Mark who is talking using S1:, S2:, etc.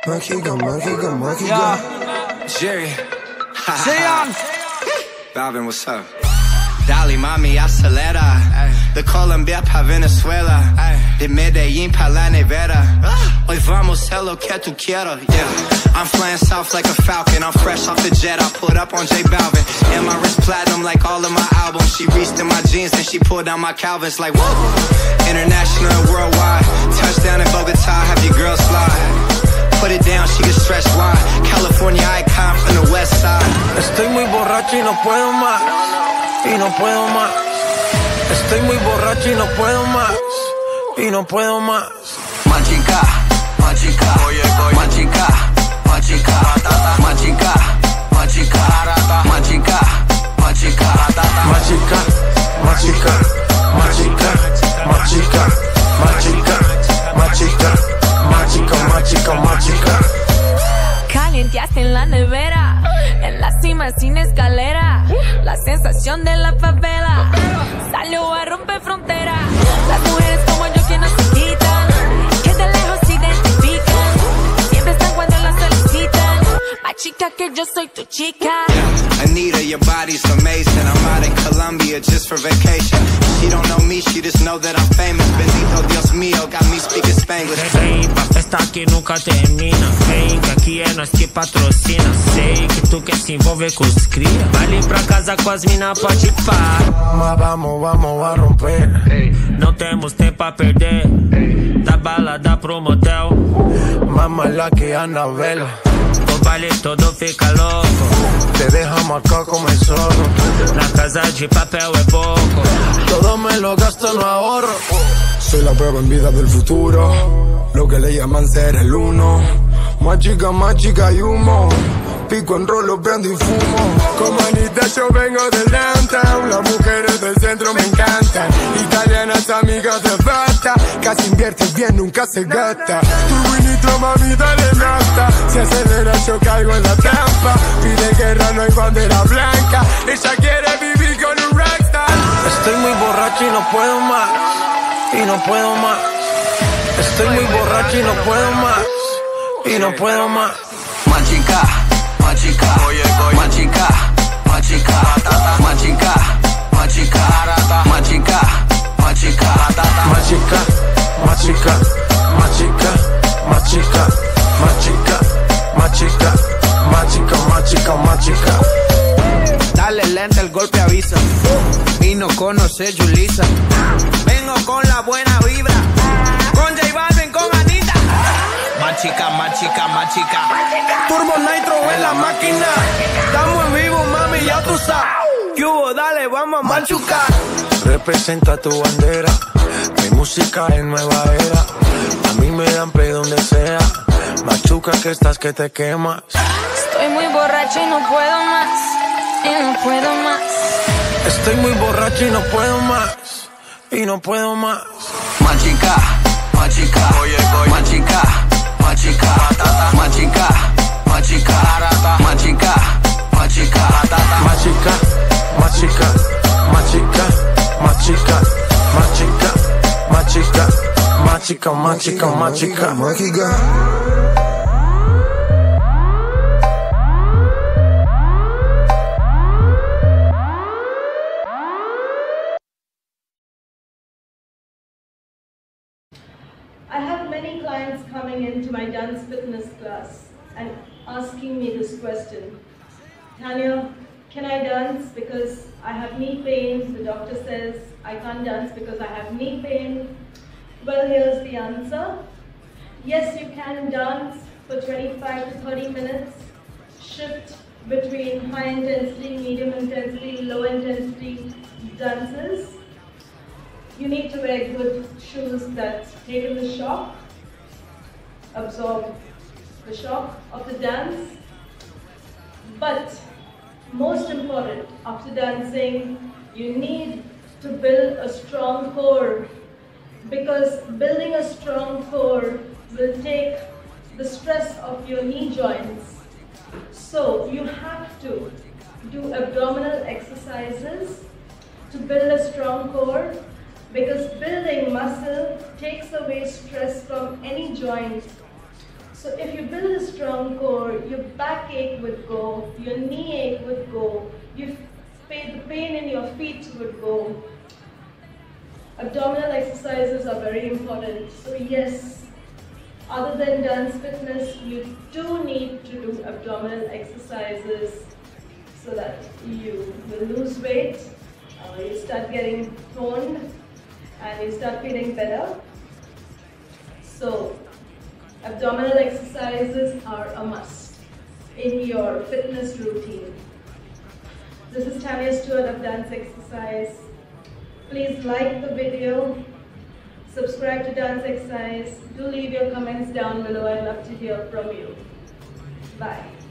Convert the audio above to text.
S1: Machika, Machika, Machika.
S2: Jerry.
S3: Jeon.
S2: Balvin, what's up? Dali, mami, acelera. De Colombia pa Venezuela. De Medellín pa La Nevera. Hoy vamos a lo que tú quieras. Yeah. I'm flying south like a falcon. I'm fresh off the jet. I put up on JBalvin. And my wrist platinum like all of my albums. She reached in my jeans, then she pulled down my Calvins like whoa. International and worldwide. Touchdown in Bogota, have your girls slide. Put it down, she get stretched wide. California icon from the west side.
S3: Estoy muy borracho y no puedo más. Y no puedo más. Estoy muy borracho y no puedo más. Y no puedo más.
S2: Machika, Machika, Machika, Machika, Machika, Machika, Machika, Machika,
S3: Machika, Machika, Machika, Machika, Machika, Machika, Machika, Machika, Machika.
S4: Calienteaste en la nevera, en la cima sin escalera. La sensación de la favela salió a romper frontera. Las mujeres como yo que no se quitan, que de lejos se identifican, siempre están cuando las solicitan. Machika, que yo soy tu chica.
S2: Anitta, your body's amazing. I'm out in Colombia just for vacation. She don't know me, she just know that I'm famous. Bendito Dios mío, got me speaking Spanglish.
S3: Ven pa' festa que nunca termina. Vem que aqui é nós que patrocina. Sei que tu quer se envolver com os cria. Vale pra casa com as mina, pode parar. Mas vamos a romper. Não temos tempo a perder. Da balada pro motel. Mamá lá que a novela. O baile todo fica louco. Te deja marcado como el zorro. La casa de papel es poco. Todo me lo gasto, no ahorro.
S1: Soy la prueba en vida del futuro. Lo que le llaman ser el uno. Machika, Machika y humo. Pico en rolo, prendo y fumo. Como Anitta yo vengo del downtown. Las mujeres del centro me encantan. Italianas amigas de falta. Casi inviertes bien, nunca se gasta. Tu vinito, mami, dale nafta. Si acelera yo caigo en la trampa. Pide guerra, no hay bandera blanca. Ella quiere vivir con un rockstar.
S3: Estoy muy borracho y no puedo más. Y no puedo más. Estoy muy borracho y no puedo más. Y no puedo más.
S2: Machika, Machika, Machika, Machika, Machika, Machika, Machika, Machika,
S3: Machika, Machika, Machika, Machika, Machika, Machika, Machika, Machika, Machika.
S5: Dale lenta, el golpe avisa. Vino conoce Julissa. Vengo con la buena vibra. Con JBalvin, con Anitta. Machika, Machika, Machika. Turbo Nitro en la máquina. Estamos en vivo, mami, ya tú sabes. ¿Qué hubo? Dale, vamos a machucar.
S3: Representa tu bandera. Mi música es nueva era. A mí me dan play donde sea. Machuca que estás que te quemas.
S4: Estoy muy borracho y no puedo más. Y no puedo más.
S3: Estoy muy borracho y no puedo más. Y no puedo más.
S2: Machika, Machika, Machika, Machika, Machika, Machika, Machika, Machika,
S3: Machika, Machika, Machika, Machika, Machika, Machika, Machika, Machika,
S1: Machika.
S6: I have many clients coming into my dance fitness class and asking me this question. Tanya, can I dance because I have knee pain? The doctor says I can't dance because I have knee pain. Well, here's the answer. Yes, you can dance for 25 to 30 minutes. Shift between high intensity, medium intensity, low intensity dances. You need to wear good shoes that take in the shock, absorb the shock of the dance. But most important, after dancing, you need to build a strong core, because building a strong core will take the stress of your knee joints. So you have to do abdominal exercises to build a strong core, because building muscle takes away stress from any joint. So if you build a strong core, your backache would go, your knee ache would go, the pain in your feet would go. Abdominal exercises are very important. So yes, other than dance fitness, you do need to do abdominal exercises so that you will lose weight, you start getting toned, and you start feeling better. So abdominal exercises are a must in your fitness routine. This is Tanya Stewart of DanzXsize. Please like the video, subscribe to DanzXsize, do leave your comments down below. I'd love to hear from you. Bye.